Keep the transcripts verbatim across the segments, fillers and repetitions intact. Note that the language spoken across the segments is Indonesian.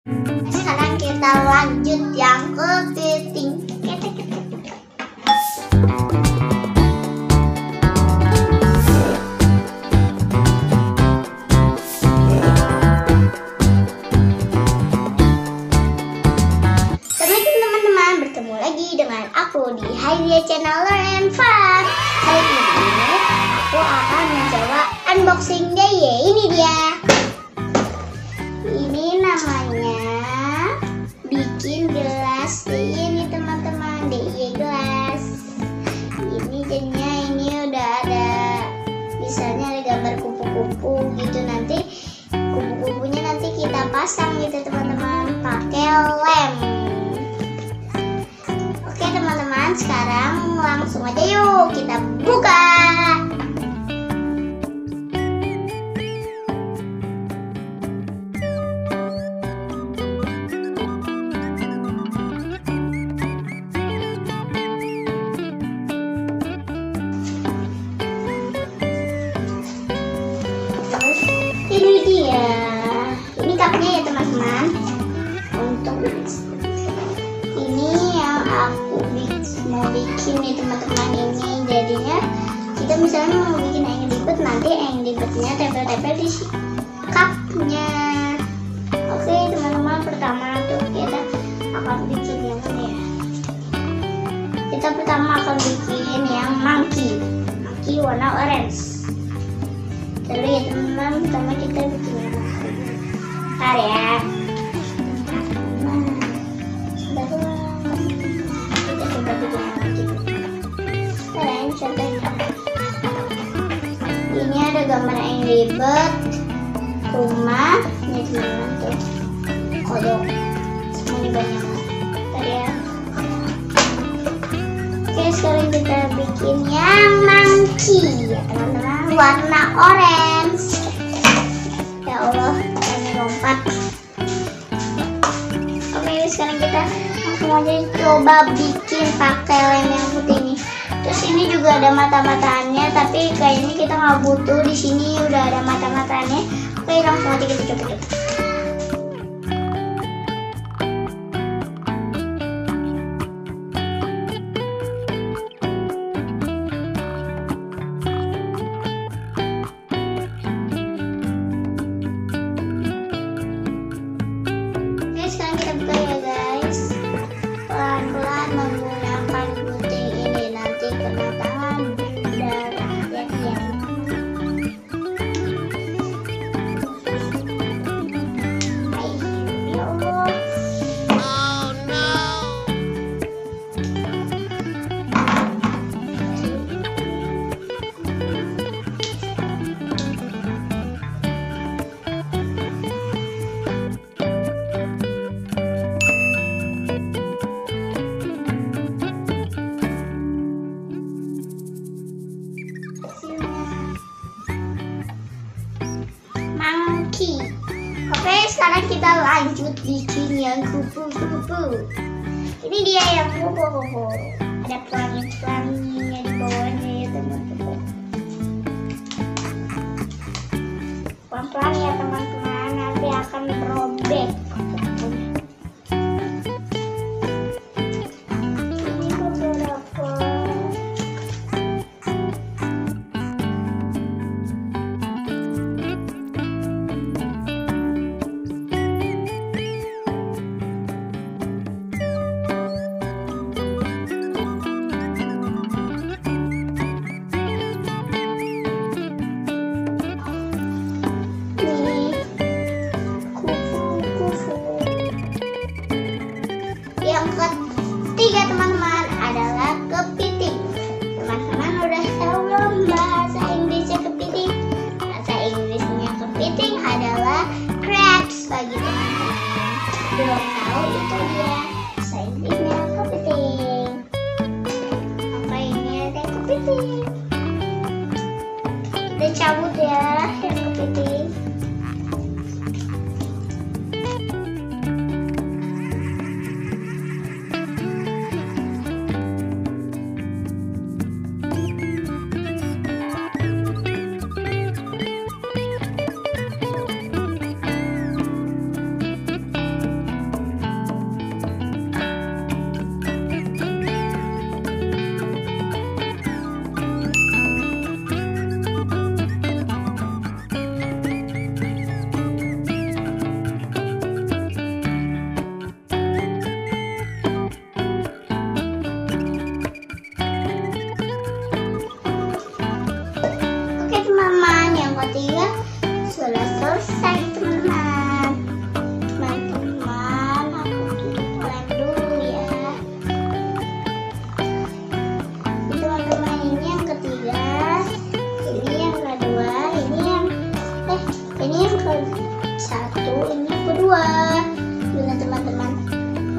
Sekarang kita lanjut yang kepiting. Teman-teman, bertemu lagi dengan aku di Hai Channel Learn and Fun. Kali ini aku akan mencoba unboxing D I Y. Ini dia. Ini namanya bikin gelas D I Y nih teman-teman, D I Y gelas. Ini jadinya ini udah ada, misalnya ada gambar kupu-kupu gitu, nanti kupu-kupunya nanti kita pasang gitu teman-teman pakai lem. Oke teman-teman, sekarang langsung aja yuk kita buka. Ini dia, ini cupnya ya teman-teman. Untuk ini yang aku mau bikin nih teman-teman, ini jadinya kita misalnya mau bikin yang dibet, nanti yang dibetnya tempel-tempel di cupnya. Oke teman-teman, pertama tuh kita akan bikin yang ini ya. Kita pertama akan bikin yang monkey, monkey warna orange. Dulu ya teman-teman, pertama kita bikin yang bentar ya. Nah, baru kita coba bikin yang gitu. Kalian contohnya. Ini ada gambar yang ribet, rumah, ini teman-teman tuh, kodok, semuanya banyak. Bentar ya. Oke, sekarang kita bikin yang monkey ya teman-teman, warna orange. Ya Allah, ini lompat. Oke, sekarang kita langsung aja coba bikin pakai lem yang putih ini. Terus ini juga ada mata-matanya, tapi kayaknya kita nggak butuh, di sini udah ada mata-matanya. Oke, langsung aja kita coba-coba. Sekarang kita buka ya guys, pelan-pelan menggunakan gunting ini, nanti kena tangan darah ya ya. Hai, ya Allah. Oh no. Monkey. Oke, sekarang kita lanjut bikin yang kupu-kupu. Ini dia yang kupu-kupu. Ada pelangi-pelanginya di bawahnya ya teman-teman. Pelan-pelan ya teman-teman, nanti akan merobek. Ini beberapa. Yang ketiga teman-teman adalah kepiting. Teman-teman udah tahu belum bahasa Inggrisnya kepiting? Bahasa Inggrisnya kepiting adalah crabs bagi teman-teman. Belum tahu, itu dia bahasa Inggrisnya kepiting. Apa ini ada kepiting? Kita cabut ya yang kepiting.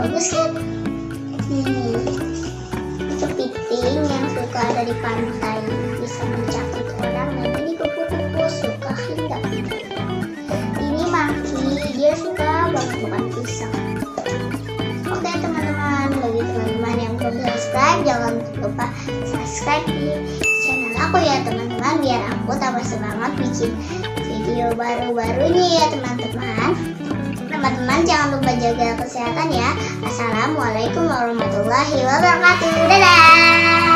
bagus kan? Nih, kepiting yang suka ada di pantai, bisa mencakit orang. Dan ini kupu-kupu suka hendak. Ini maki, dia suka banget makan pisang. Oke teman-teman, bagi teman-teman yang belum subscribe, jangan lupa subscribe di channel aku ya teman-teman, biar aku tambah semangat bikin video baru-barunya ya teman-teman. Teman-teman jangan lupa jaga kesehatan ya. Assalamualaikum warahmatullahi wabarakatuh. Dadah.